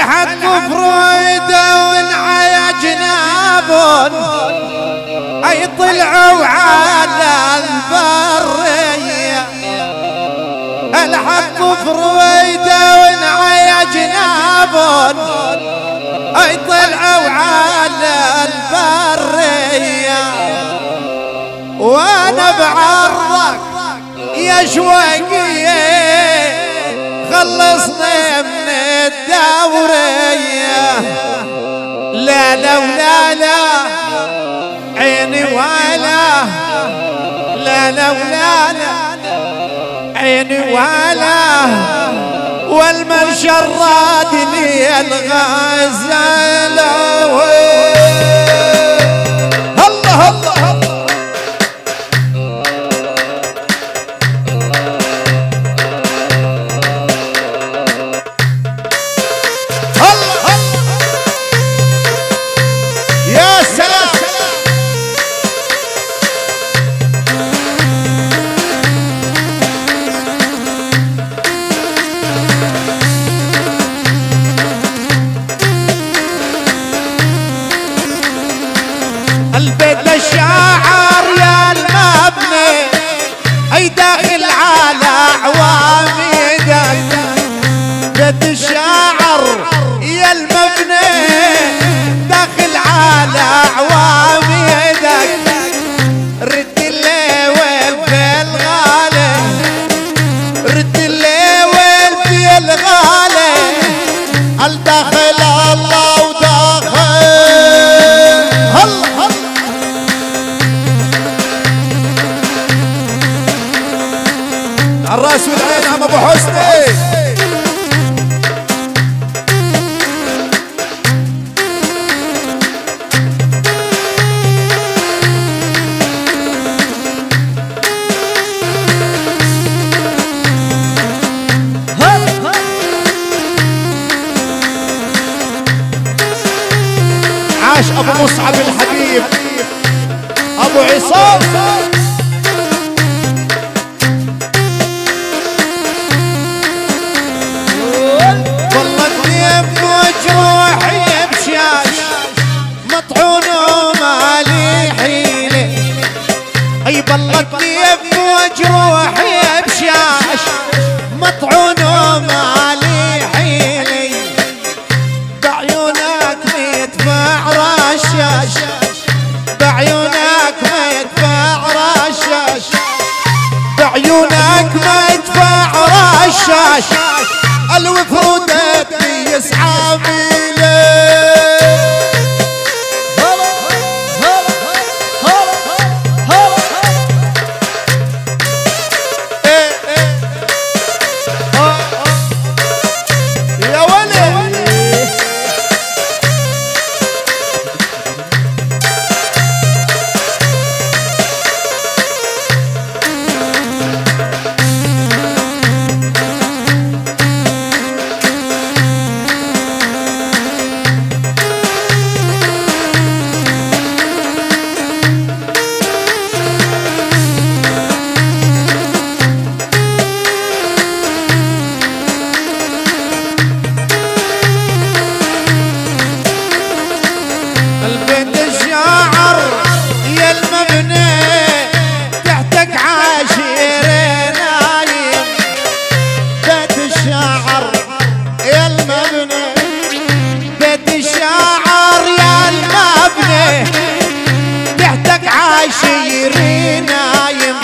الحق فرويده ونعيا جنابون اي طلعوا على البرية. الحق فرويده ونعيا جنابون اي طلعوا على البرية. وانا بعرضك يا شوقية خلصني من الدورية. لا لا ولا لا عيني ولا لا لا ولا لا عيني ولا والمن شراد لي الغزالة. الله الله البيت الشاعر يا المبني اي داخل على عواميدك. بيت الشاعر يا المبني داخل على عواميدك. رد الليل في الغالي رد الليل في الغالي الداخل الله وداخل الراس والعين عم ابو حسني. عاش ابو مصعب الحبيب ابو عصام. جروحي بشاش مطعون ومالي حيلي. اي بلطني بجروحي بشاش مطعون ومالي حيلي. بعيونك مدفع رشاش بعيونك مدفع رشاش بعيونك مدفع رشاش. الوفود يسعى عشيري نايم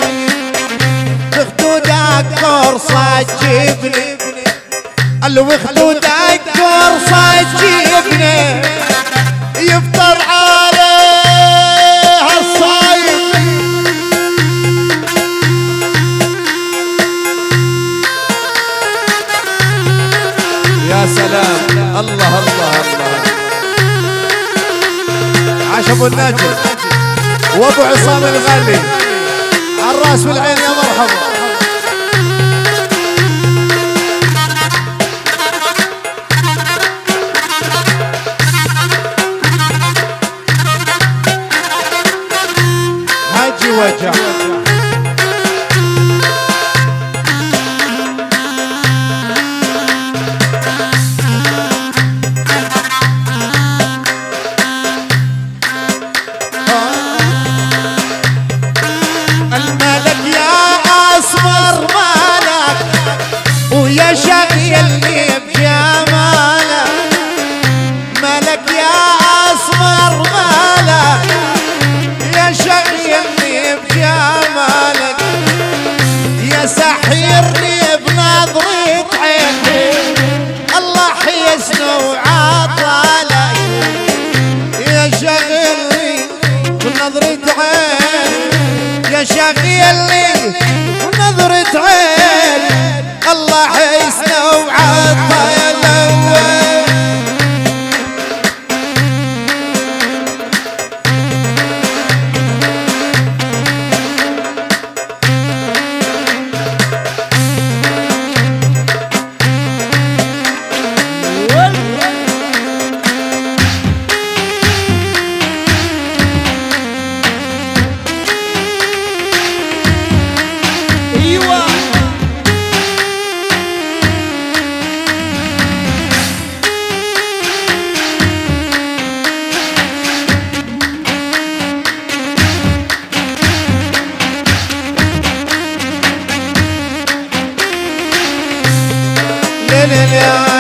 بخدودك فرصة تجيبني. الوخدودك فرصة تجيبني يفطر عليها الصايم. يا سلام الله الله الله. عاش ابو الناجم وابو عصام الغالي على الراس والعين يا مرحبا. هاجي وجع ونظرة عين يا شاغي اللي نظرة عين الله حسنه وعطى الاول ليل